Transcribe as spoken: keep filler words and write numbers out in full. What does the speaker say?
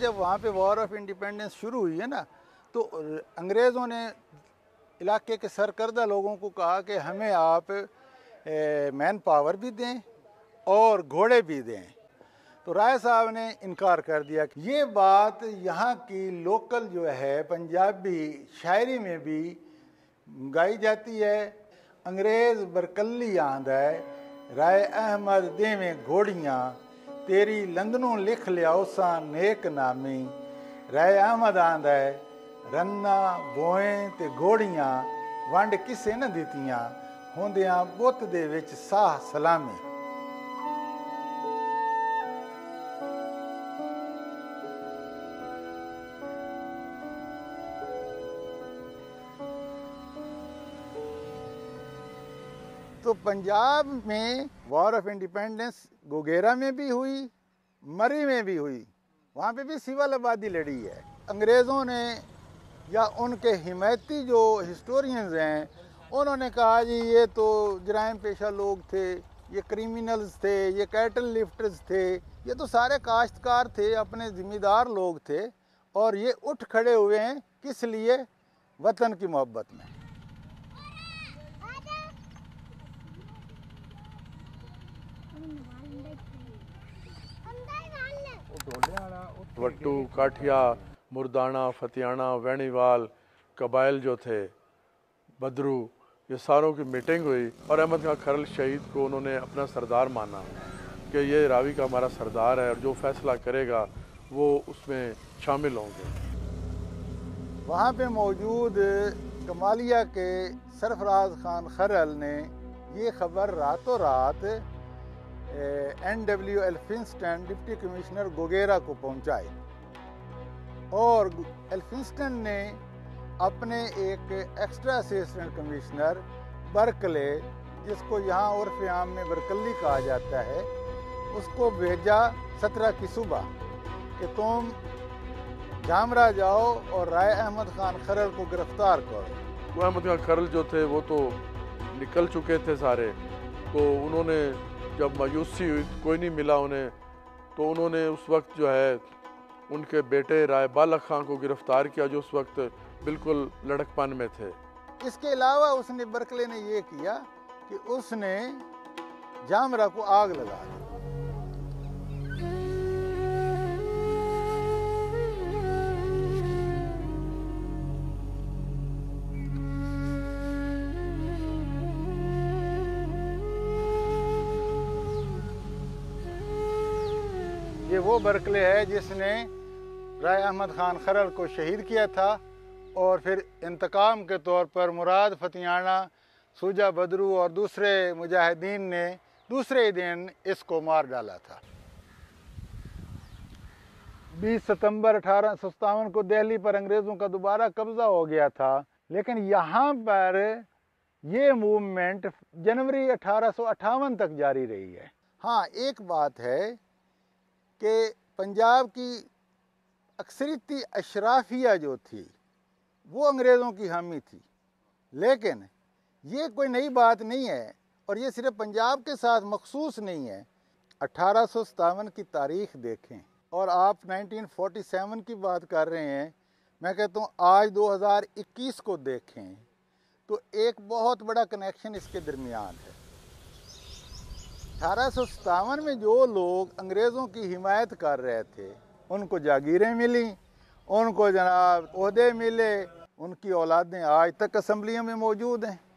जब वहाँ पे वॉर ऑफ इंडिपेंडेंस शुरू हुई है ना, तो अंग्रेज़ों ने इलाके के सरकर्दा लोगों को कहा कि हमें आप मैन पावर भी दें और घोड़े भी दें। तो राय साहब ने इनकार कर दिया। ये बात यहाँ की लोकल जो है पंजाबी शायरी में भी गाई जाती है। अंग्रेज़ बरकल्ली आंद है, राय अहमद देवें घोड़ियाँ, तेरी लंदनों लिख लिया उसा नेक नामी। राय अहमद आंद है, रन्ना बोएं ते घोड़ियाँ वंड किसे न दितियाँ, होंदियां बुत दे विच साह सलामी। तो पंजाब में वॉर ऑफ इंडिपेंडेंस गोगेरा में भी हुई, मरी में भी हुई, वहाँ पे भी सिविल आबादी लड़ी है। अंग्रेज़ों ने या उनके हिमायती जो हिस्टोरियंस हैं उन्होंने कहा जी ये तो जराइम पेशा लोग थे, ये क्रिमिनल्स थे, ये कैटल लिफ्टर्स थे, ये तो सारे काश्तकार थे, अपने ज़िम्मेदार लोग थे, और ये उठ खड़े हुए हैं किस लिए? वतन की मोहब्बत में। वट्टू, काठिया, मुर्दाना, फतियाना, वैनीवाल कबाइल जो थे, बदरू, ये सारों की मीटिंग हुई और अहमद खान खरल शहीद को उन्होंने अपना सरदार माना कि ये रावी का हमारा सरदार है और जो फैसला करेगा वो उसमें शामिल होंगे। वहाँ पे मौजूद कमालिया के सरफराज खान खरल ने ये खबर रातों रात N W Elphinstone deputy commissioner Gogera को पहुँचाई, और एल्फिंस्टन ने अपने एक एक्स्ट्रा असिस्टेंट कमिश्नर बर्कले, जिसको यहाँ उर्फ़ आम में बरकल्ली कहा जाता है, उसको भेजा सत्रह की सुबह कि तुम जामरा जाओ और राय अहमद खान खरल को गिरफ्तार करो। वो अहमद खान खरल जो थे वो तो निकल चुके थे सारे, तो उन्होंने जब मायूसी हुई कोई नहीं मिला उन्हें, तो उन्होंने उस वक्त जो है उनके बेटे राय बालक खान को गिरफ्तार किया जो उस वक्त बिल्कुल लड़कपन में थे। इसके अलावा उसने बर्कले ने ये किया कि उसने जामरा को आग लगा दी। ये वो बर्कले है जिसने राय अहमद खान खरल को शहीद किया था और फिर इंतकाम के तौर पर मुराद फतियाना, सूजा बदरू और दूसरे मुजाहिदीन ने दूसरे दिन इसको मार डाला था। बीस सितंबर अठारह सौ सत्तावन को दिल्ली पर अंग्रेज़ों का दोबारा कब्जा हो गया था, लेकिन यहाँ पर ये मूवमेंट जनवरी अठारह सौ अट्ठावन तक जारी रही है। हाँ, एक बात है कि पंजाब की अक्सरियती अशराफिया जो थी वो अंग्रेज़ों की हामी थी, लेकिन ये कोई नई बात नहीं है और ये सिर्फ पंजाब के साथ मखसूस नहीं है। अठारह सौ सत्तावन की तारीख देखें और आप उन्नीस सौ सैंतालीस की बात कर रहे हैं, मैं कहता हूँ आज दो हज़ार इक्कीस को देखें तो एक बहुत बड़ा कनेक्शन इसके दरमियान है। अठारह सौ सत्तावन में जो लोग अंग्रेज़ों की हिमायत कर रहे थे उनको जागीरें मिली, उनको जनाब ओहदे मिले, उनकी औलादें आज तक असम्बलियों में मौजूद हैं।